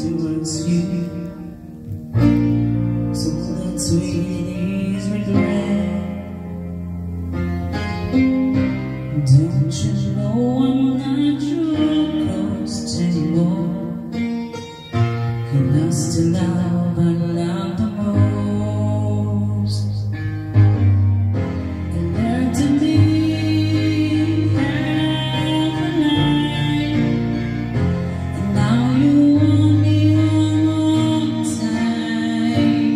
towards you. So that's sweet regret. Don't you know I'm not your ghost anymore? You lost the love I love the most. And learn to live half a life. And now you want me one more time.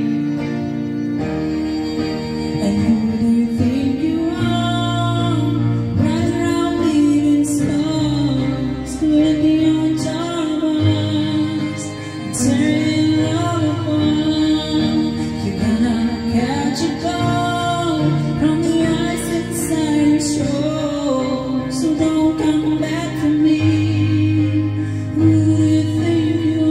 And who do you think you are? Right around leaving stars, doing the untouchables, turning love apart. You're gonna catch a cold from the ice inside your soul. So don't come back for me. Who do you think you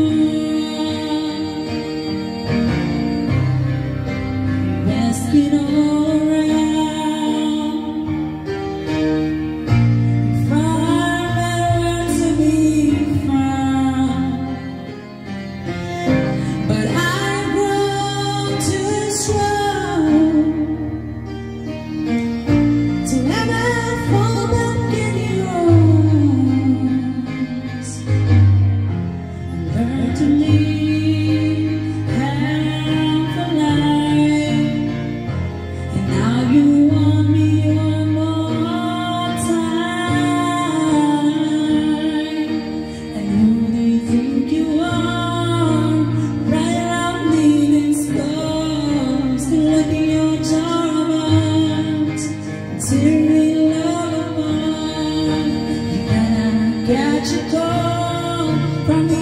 are? Asking all around. Find better to be found. But I've grown too strong to ever fall back in yours. Learn to live half a life. And now you want me one more time. And who do you think you are? Right around leaving scars, looking your charms, tearing love apart. You gotta catch a call from the